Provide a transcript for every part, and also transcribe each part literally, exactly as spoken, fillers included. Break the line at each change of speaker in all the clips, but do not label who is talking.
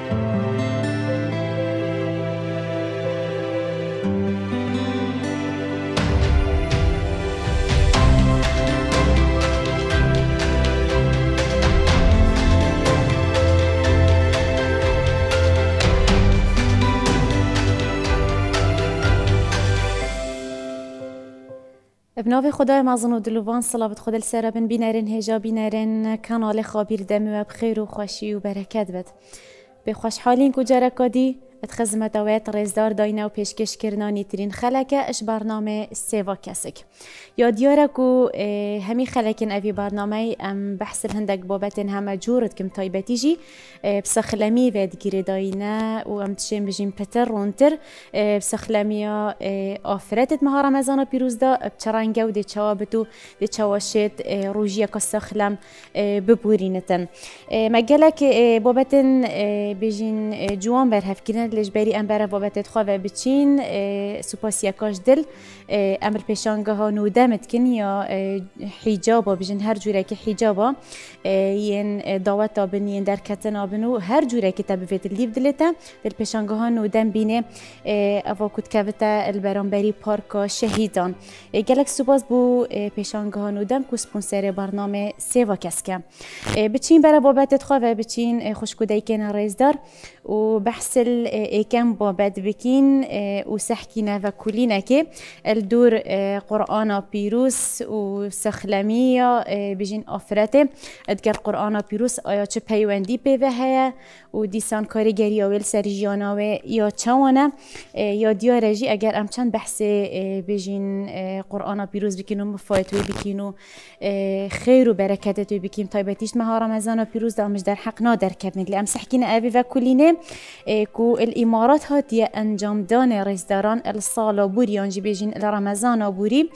بناوی خدای مازن و دلوان صلوات خود السر بن بینرین هجا بینرین کانال خابیر دمی و بخیر و خوشی و برکت بد. به خوشحالین کجا رکادی اتخزمت اویت رزدار داینا و پیشکش کرنانی ترین خلکه اش برنامه سیوا کسک. یادیاره کو همی خلکن اوی برنامه ام بحث الهندک بابتن همه جورد کم تایبتی جی بسخلمی و دگیر داینا و ام تشیم بجیم پتر رونتر بسخلمی آفرتت مها رمضان پیروز دا بچرانگه و دی چوابتو دی چواشت روژیا کسخلم ببورینتن. مگلک بابتن بجین جوان برهف کردن لجبری ام برای بابت خواه بچین سپاسیا کاش دل امر پیشانگاه ها نودمت کن یا حجابا بجن هر جوره که حجابا ین دعوت آبنی در کتن آبنو هر جوره که تبفت لیف دلتا دل پیشانگاه ها نودم بینه اوه کد کوتا البرانبری پارکا شهیدان گلک سپاس بو پیشانگاه ها نودم که سپونسر برنامه سیوا کسکم بچین برای بابت خواه بچین خوشکودای کن رئیسدار و بحث ایکم بابت بکین و سحکینا و کلینا که الدور قرآن پیروس و سخلمیا بجین آفرته ادگر قرآن پیروس آیا چه پیوندی پیوه هیا و دیسان کارگری آویل سرجیاناوی یا چوانه یا دیارجی اگر ام چند بحث بجین قرآن پیروز بکین و مفایتوی بکین و خیر و برکتتوی بکین تایبتیش مها رمضان پیروز دامش در حق نادر کبنید لی ام سحکینا اوی و کلینه کو الامارات هاتیه انجام دان رئیسداران الصالا بوری آنجی بجین رمضان بوری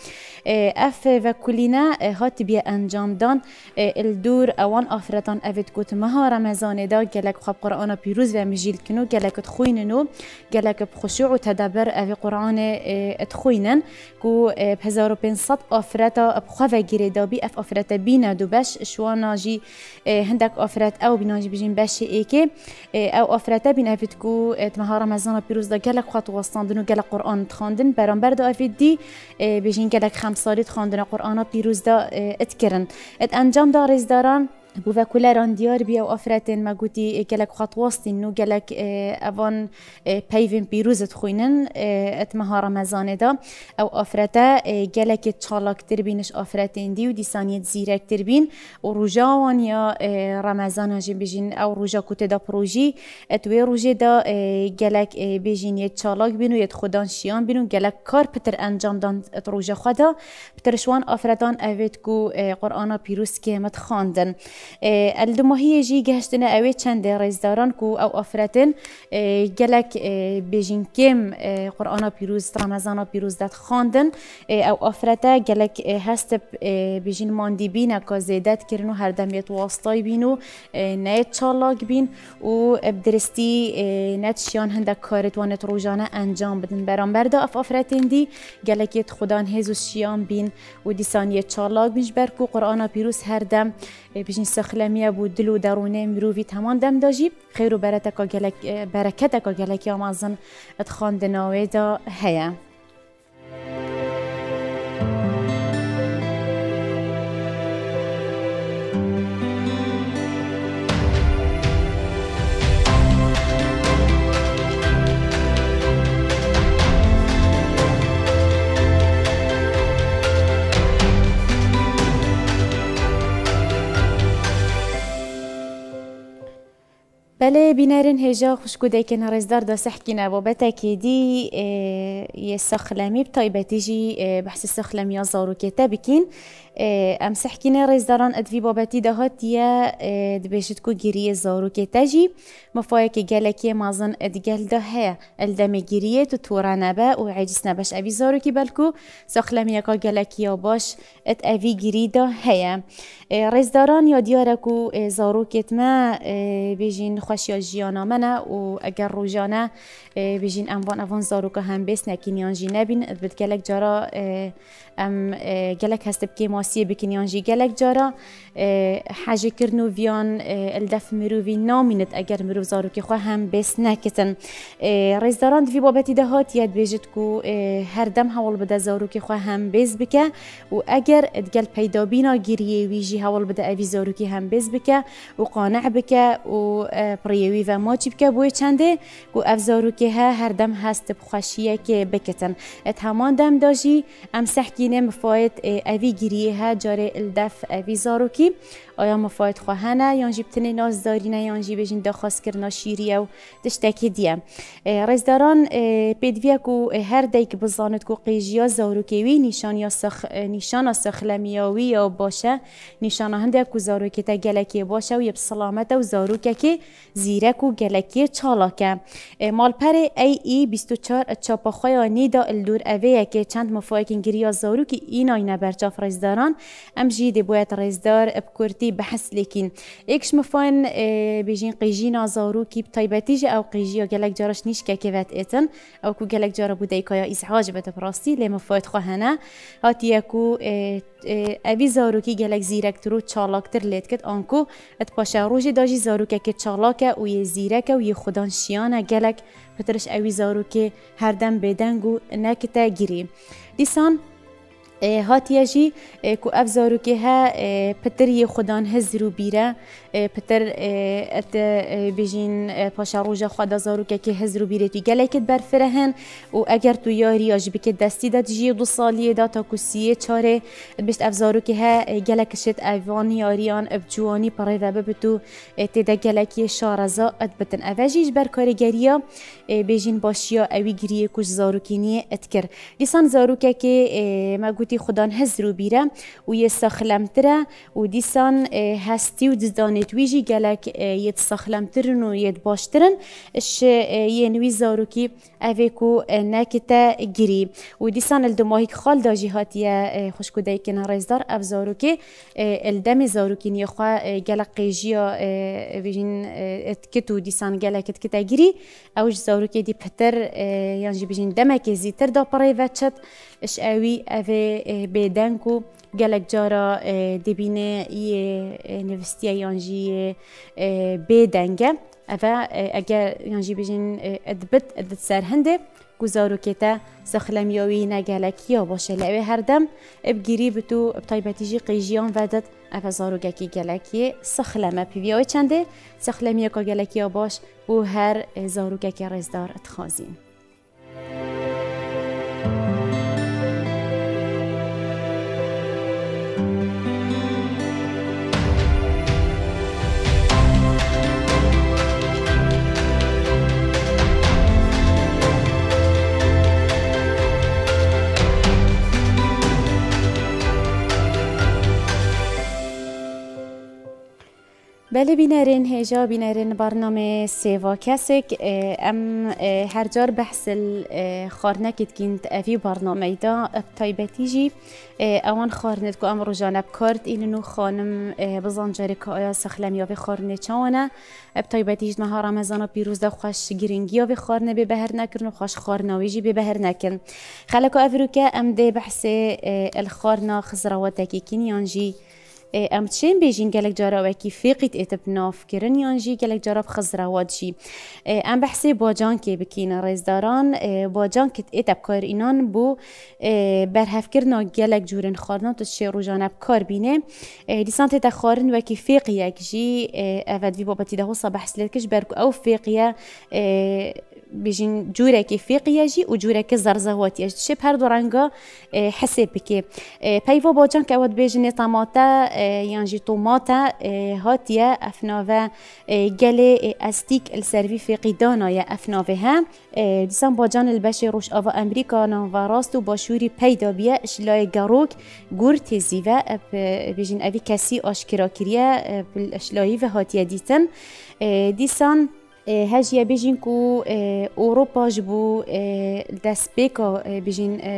اف و کلینا هات بیا انجام دان الدور اوان آفرتان اوید کوت مها رمضان دا گلک خواب قرآن پیروز و مجیل کنو گلک تخویننو گلک بخشوع و تدبر اوی قرآن تخوینن کو هزار و پنصد آفرتا بخواه گیره دابی اف آفرتا بینا دو بش شوانا جی هندک آفرت او بیناجی بجین بش ایکه او آفرتا بین اوید کو مها رمضان پیروز دا گلک خواه وستاندن و گلک قرآن تخواندن برانبر دا اوید دی بجین گلک خمسالی تخواندن قرآن پیروز دا اتکرن ات انجام دا رزداران بو وکولران دیار بیا و آفرتن مگوتی گلک خطواستین نو گلک اوان پیوین پیروزت خوینن اتمها رمضان دا او آفرته گلک چالاکتر بینش آفرتین دی و دیسانیت زیرکتر بین و روژاوان یا رمضان هجی بجین او روژا کت دا پروژی اتوی روژه دا گلک بجین یه چالاک بین و یه خودان شیان بین و گلک کار پتر انجام دان ات روژا خدا پترشوان آفرتان اوید کو قرآن پیروز که مت خواندن الدماهی جی گهشتنا اوی چند رزداران کو او آفرتن گلک بجین کم قرآن پیروز رمضان پیروز داد خواندن او آفرته گلک هست بجین ماندی بین که زیدت کرنو هر دمیت واسطای بینو نیت چالاک بین و بدرستی نت شیان هندک کارت وانت روزانه انجام بدن برانبر دا اف آفرتن دی گلکیت خدان هزو شیان بین و دیسانی چالاک بینش برکو قرآن پیروز هر دم بجین سخلمیه بود دل و درونه مروی تمام دم داجی خیر و برکت کا گلک برکت کا گلکی آمازن اتخاندناوی دا هیا بله بینرین هجا خوشگوده که نرزدار دا سحکی نبابتا که دی یه سخلمی بطایبتی جی بحث سخلمی ها زاروکیتا بکین ام سحکی نرزداران ادوی بابتی دا هات یا دبیشت کو گیریه زاروکیتا جی مفایا که گلکی مازن ادگل دا هیا الدم گیریه تو تورا نبا و عجس نباش اوی زاروکی بلکو سخلمی که گلکی ها باش ات اوی گیری دا هیا رزداران یا دیاره کو زاروکیت ما بیجین خوشی جیانا منه و اگر روزانه بیجین اموان اوان زاروکا هم بیس نکنیان جی نبین بد گلک جارا ام گلک هست بکی ماسی بکنیان جی گلک جارا حاجه کرنو ویان الدف مروی نامینت اگر مرو زاروکی خو هم بیس نکتن رزداران دوی بابتی دهات یاد بیجت کو هر دم حوال بده زاروکی خو هم بیس بکه و اگر ادگل پیدا بینا گیریه ویجی حوال بده اوی زاروکی هم بیس بکه و قانع بکه و پریوی و ماچی بکه بوی چنده کو اف زاروکی ها هر دم هست بخوشیه که بکتن ات همان دم داجی ام سحکینه مفاید اوی گیریه ها جاره الدف اوی زاروکی آیا مفاید خواهنه یا جیبتنی ناز دارینه یا جیب جین دخواست کرنا شیریه و تشتکی دیه رزداران پیدویه کو هر دیک بزاند کو قیجیا زاروکیوی نشان یا سخ نشان سخلمیاوی یا باشه نشان هنده کو زاروکی تا گلکی باشه و یب سلامت و زاروکی که زیرک و گلکی چالاکه مال پر ای ای بیست و چهار چاپا خواه نیدا الدور اویه که چند مفاید انگریا زاروکی این آینه برچاف رزداران ام جیده باید رزدار بکرتی بحث لكن ايكش مفان بيجين قيجينا زاروكي بطيبتيجي او قيجيا جالك جارش نيش كيفات اتن او كو جالك جارا بودايكايا ازعاج بتبراستي لما فايت خواهنا هاتي اكو اوی زاروکی گلک زیرک ترو چالاکتر لید کد آنکو ات پاشا روژی داجی زاروکه که چالاکه و یه زیرکه و یه خودان شیانه گلک پترش اوی زاروکی هر دم بدنگو نکته گیری دیسان هاتیه جی کو اف زاروکی ها پتر یه خودان هزرو بیره پتر ات بیجین پاشا روژا خدا زاروکی که هزرو بیره توی گلکت برفرهن و اگر تو یاری آج بکت دستی داد جی دو سالیه دا تا کسیه چاره بشت اف زاروکی ها گلکشت اوانی یاریان ابجوانی پره و ببتو تیدا گلکی شارزا ات بتن اوجیج بر کارگریا بیجین باشیا اوی گریه کش زاروکینیه اتکر دیسان زاروکی که ما گوتی خدان هزرو بیره و یه سخلمتره و دیسان هستی و دزدانت ویجی گلک یه سخلمترن و یه باشترن اش یه نوی زاروکی اوه کو نکتا گیری و دیسان الدماهی خال داجی هاتیه خوشکو دایکن رزدار اف زاروکی الدم زاروکی نیخوا گلک قیجیا ویجین اتکتو دیسان گلک اتکتا گیری اوش زاروکی دی پتر یعنی بیجین دمک زیتر دا پرای وچت اش اوی اوه بدنکو گلک جارا دبینه یه نوستیه یانجی بدنگه اوه اگر یانجی بیجین ادبت ادبت سرهنده گزارو که تا سخلمیاوی نگلکیا باشه لعوه هر دم ابگیری بتو بطایبتیجی قیجیان ودد اوه زاروگکی گلکی سخلمه پیویای چنده سخلمیه که گلکیا باش بو هر زاروگکی رزدار اتخازین بله بینرین هجا بینرین برنامه سیوا کسک ام هر جار بحث خارنکت کند افی برنامه دا ابتایبتیجی اوان خارنت کو امرو جانب کارت اینو خانم بزنجاری که آیا سخلم یا به خارنه چانه ابتایبتیج نهار رمضان پیروز دا خوش گرینگی یا به خارنه به بهر نکرن و خوش خارناویجی به بهر نکن خلکو افروکه ام ده بحث الخارنا خزرواتکی کنیانجی ام تشين بيجين قالك جارا وكي فيقت اتبناف كرن يانجي قالك جارا بخزروات جي ام بحسي باجان كي بكين رزداران باجان كت اتب كار اینان بو برهف کرنا قالك جورن خارنا تشي روجانا بكار بينه ديسان تتا خارن وكي فيقيا كجي افاد في بابتي ده صباح سلكش بركو او فيقيا بيجين جورا كي فيقيا جي و جورا كي زرزواتي شب هر دورانغا حسب بكي بايفو باجان كاود بيجين طماطا یانجی توماتا هاتیه افناوه گله استیک السروی فقیدانا یا افناوه هم دیسان باجان البشه روش آوا امریکا و راست و باشوری پیدا بیه اشلای گروک گور تیزیوه بیجین اوی کسی آشکرا کریه اشلایی و هاتیه دیتن دیسان هجیه بیجین کو اروپا جبو دست بیکا بیجین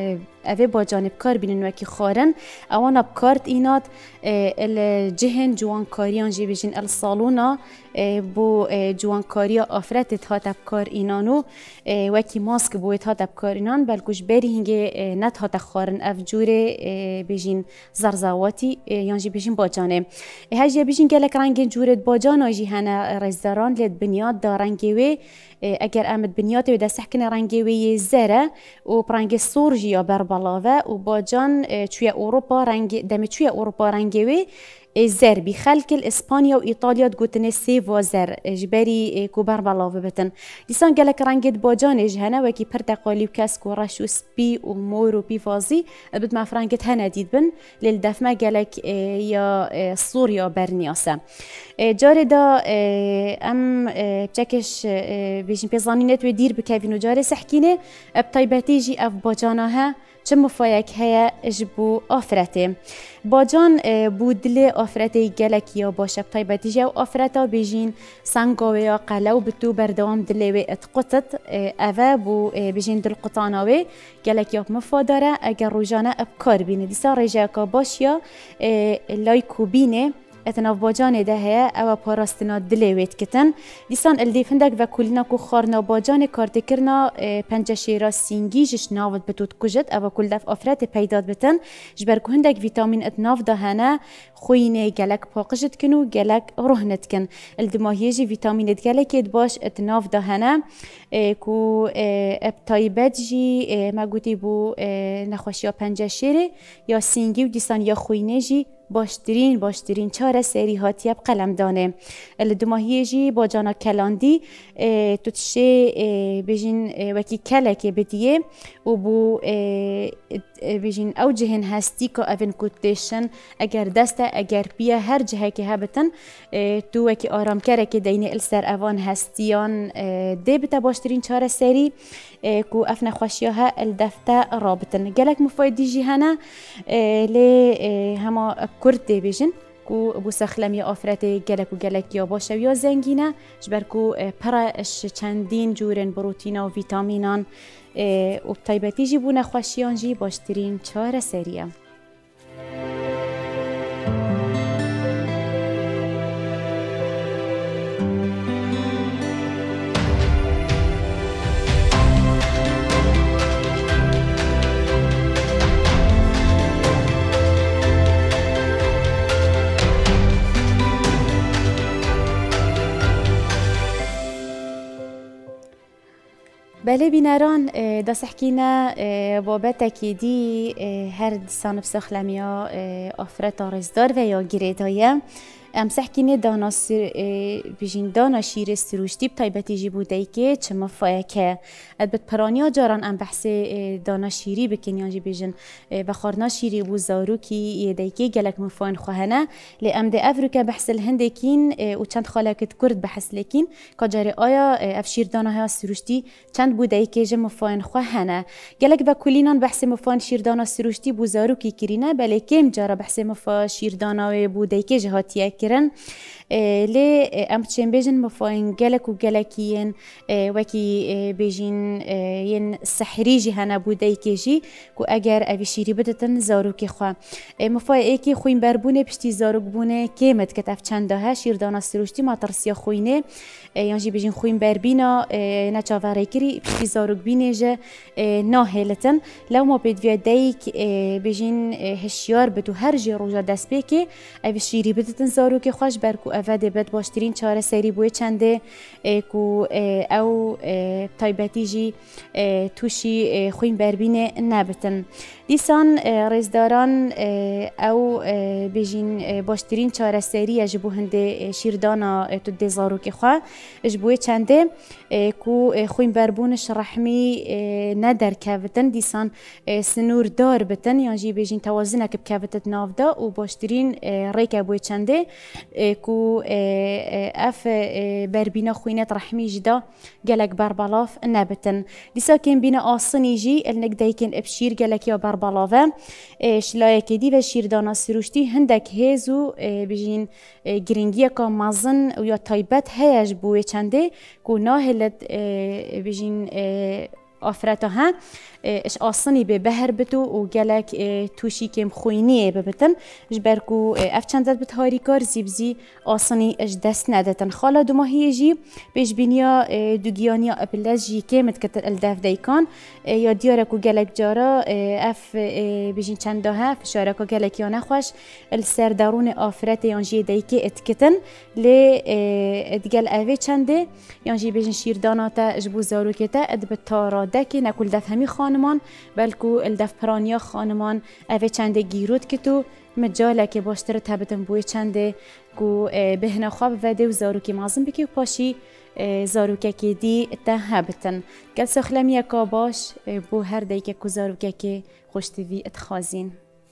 اوه با جانب کار بینن وکی خارن اوانا بکارت اینات الجهن جوانکاریان جی بجین الصالونا بو جوانکاریا آفرت هات بکار اینانو وکی ماسک بویت هات بکار اینان بلکوش بری هنگه نت هات خارن اف جوره بجین زرزاواتی یانجی بجین با جانب هجی بجین گلک رنگ جورت با جانا جی هنه رزداران لید بنیاد دارنگوی اگر امد بنیاته و دست حکن رنگوی زره و برنگ سورجی یا بربلاوه و با جان چوی اروپا رنگ دم چوی اروپا رنگوی زر بخلك الاسبانيا وايطاليا تقولتني سيف وزر جبري كوبر بلاوه بتن لسان قالك رنجد باجانج هنا وكي برتقالي وكاسكو رش وسبي ومور وبيفازي بد ما فرانجت هنا ديد بن للدفمه قالك يا سوريا برنياسه جاري دا ام بتكش بيجن بيزانينت ودير بكافينو جاري سحكينه بطيبتي جي اف باجانها چم فایک هیا جبو آفرته باجان بودل آفرته گلک یا باشه طیبتی جو آفرتا بیجین سنگاوی یا قلو بتو بردوام دلوی اتقطت اوه بو بیجین دل قطاناوی گلک یا مفادره اگر روزانه ابکار بینه دیسا رجا که باشیا لایکو بینه اتناف باجان ده هيا او پاراستنا دلويت كتن ديسان الديفندك و كلنا كو خارنا باجان كارتكرنا پنجه شيرا سينجي جش ناوت بتوت كجت او كل دف افرات پیداد بتن جبر كو هندك فيتامين اتناف ده هنا خوينه گلك پاقجت کنو گلك روحنت کن الدماهيجي فيتامين گلك باش اتناف ده هنا كو ابتايبت جي ما گوتي بو نخوشيا پنجه شيره یا سينجي و ديسان یا خوينه جي باشترین باشترین چهار سری هاتی اب قلم دانه الدماهیه جی با جانا کلاندی تو تشه بجین وکی کلک بدیه و بو بجین او جهن هستی که اوین کتشن اگر دسته اگر بیا هر جهه که هبتن تو وکی آرام کره که دینه السر اوان هستیان ده بتا باشترین چهار سری کو افنا خوشیها الدفته رابطن گلک مفایدی جی هنه لی هما کرد بیجن کو بو سخلم یا آفرت گلک و گلک یا باشه یا زنگینه جبر کو پرش چندین جورن بروتینا و ویتامینان و طیبتی جی بو نخوشیان جی باشترین چهار سریه بله بینران دست حکینا بابت کی هر دیسان بسخلمیا آفرت آرزدار و یا گریدایه ام سحکینه دانا سر بیشین دانا شیر سروشتی بطیبتی جی بوده که چه مفایکه ادبت پرانیا جاران ام بحث دانا شیری بکنیان جی بیشین بخارنا شیری بو زارو کی یده که گلک مفاین خواهنه لی ام ده افریقا بحث الهنده کین و چند خالکت کرد بحث لکین کجاری آیا افشیر دانا ها سروشتی چند بوده که جم مفاین خواهنه گلک با کلینان بحث مفاین شیر دانا سروشتی بو زارو کی کرینه بله کم جارا بحث مفا شیر دانا بوده که جهاتیه كرن لی ام تشين بيجن مفاين گلک و گلکین وکی بيجين ين سحریجی هنا بودی کیجی کو اگر اوی شیری بدتن زارو کی خوا مفای اکی خوین بربونه پشتی زارو بونه کیمت کتف چنده ها شیر دانا سروشتی ما ترسیا خوینه یعنی بيجين خوین بربینا نچاوری کری پشتی زارو بینه جه ناهلتن لو ما بید ویا دیک بيجين هشیار بدو هر جی روزا دست بکی اوی شیری بدتن زارو کی خواش برکو اوده بد باشترین چهار سری بوی چنده کو او طیبتی جی توشی خوین بربینه نبتن دیسان رزداران او بیجین باشترین چهار سری اجبو هنده شیردانا تو دزارو که خواه اجبوی چنده کو خوین بربونش رحمی ندر کفتن دیسان سنور دار بتن یعنی بیجین توازنه که بکفتت نافده و باشترین ریک بوی چنده کو اف بربینا خوینت رحمی جدا گلک بربلاف نبتن دیسا کن بینا آسنی جی النک دایکن ابشیر گلک یا بربلاوه شلایه که دی و شیردانا سروشتی هندک هیزو بجین گرینگیه که مازن و یا تایبت هیج بوی چنده کو ناهلت بجین آفرتا ها اش آسانی به بهر بتو و گلک توشی کم خوینیه ببتن جبرکو اف چندت بت هاری کار زیبزی آسانی اش دست ندتن خالا دو ماهی جی بیش بینیا دوگیانیا اپلز جی که متکتر الدف دیکان یا دیارکو گلک جارا اف بیشین چنده ها فشارکو گلک یا نخوش السردارون آفرت یانجی دیکه اتکتن لی ادگل اوه چنده یانجی بیشین شیرداناتا اجبو زاروکتا اد بتارا دکی نکل دف همی خانمان بلکو الدف پرانیا خانمان اوه چنده گیرود کتو مجاله که باشتر تبتن بوی چنده کو بهنا خواب وده و زاروکی مازم بکی و پاشی زاروکه که دی تا هبتن گل سخلمی اکا باش بو هر دیگه کو زاروکه که خوشتوی اتخازین.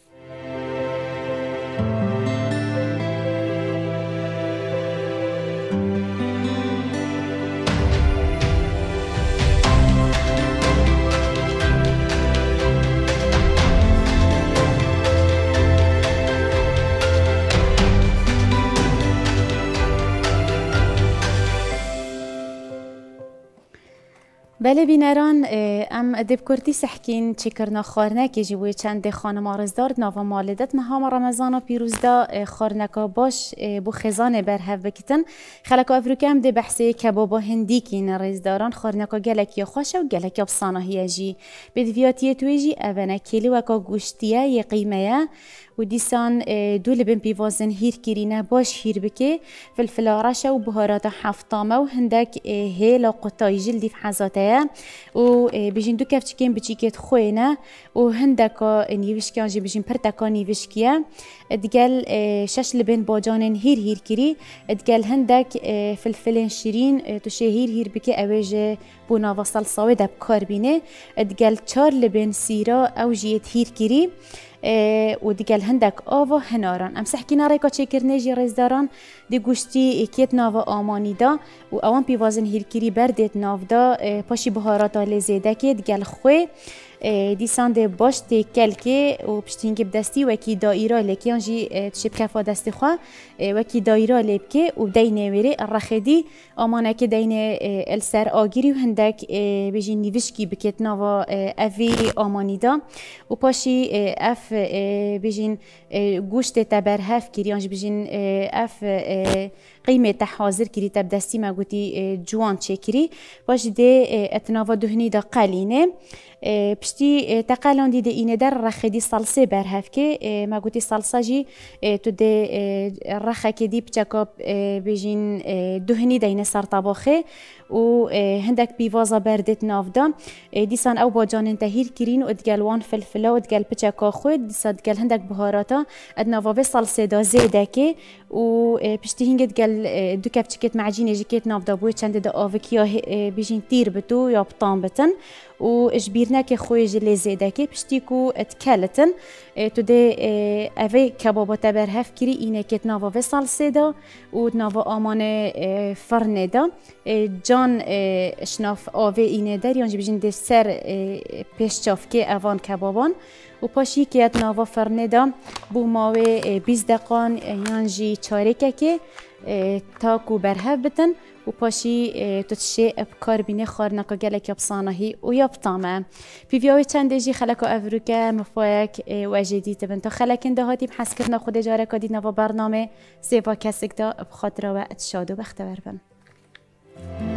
بله بینران ام ادب کردی سحکین چکرنا خارنه که جوی چند خانم آرزدار ناوا مالدت مهام رمضان و پیروزدا خارنکا باش بو خزانه برهف بکتن خلکا افریقا هم ده بحثه کبابا هندی که این رزداران خارنکا گلک یا خوشه و گلک یا بصانه جی بدویاتیه توی جی اوانه کلی وکا گوشتیه یه قیمه و دیسان دول بن بیوازن هیر کرینا باش هیر بکه فلفل آرشه و بهارات حفطامه و هندک هیلا قطای جلدی في حزاته و بيجين دو كفتشكين بتشيكت خوينا و هندكا نيفشكيان جي بيجين برتكا نيفشكيا ادقال شش لبن باجانن هير هير كري ادقال هندك فلفلين شيرين تشي هير هير بكي اويج بونا وصل صاوي دب كاربينه ادقال چار لبن سيرا او جيت هير كري و دیگل هندک آوا هناران امسح کناره که چه کرنجی رزداران دی گوشتی اکیت ناوا آمانی دا و اوان پیوازن هیرکیری بردت ناو دا پاشی بهاراتا لزیده که دیگل خوی دیسان ده باش ده کلکه و پشتینگ بدستی وکی دایره لکی آنجی تشب کفا دستی خواه وکی دایره لبکه و دی نویره الرخدی آمانه که دین السر آگیری و هندک بجی نیوشکی بکت ناوا اوی آمانی دا و پاشی اف بجین گوشت تبرهف کری آنجی بجین اف قیمه تحاضر کری تب دستی ما گوتی جوان چه کری باش ده اتناوا دهنی دا قلینه پشتی تقالان دیده اینه در رخ دی صلصه برهف که ما گوتی صلصه جی تو ده رخ که دی بچکاب بجین دهنی دینه سر طباخه و هندک بیوازا بردت نافدا دیسان او باجان تهیر کرین و ادگل وان فلفله و ادگل پچکا خود دیسان ادگل هندک بهاراتا ادناوا به صلصه دا زیده که و پشتی هنگ ادگل دو کپچکت معجینه جکت نافدا بوی چند دا آوکیا بجین تیر بتو یا بطان بتن و اجبیرنا که خوی جلی زیده که پشتی کو اتکلتن تو ده اوه کبابا تبرهف کری اینه کت ناوا و صلصه دا و ناوا آمان فرنه دا جان اشناف آوه اینه در یانجی بجین ده سر پیش چاف که اوان کبابان و پاشی که ات ناوا فرنه دا بو ماوه بیز دقان یانجی چاره که تا کو برهف بتن و پاشی تو تشی ابکار بینه خارنکا گلک یبصانهی و یبطامه پیویاوی چند جی خلکا افریقا مفایک و جدید بن تا خلکن دهاتی بحث کردن خود جاره کدی نوا برنامه سیوا کسک دا بخاطر و اتشاد و بختور بن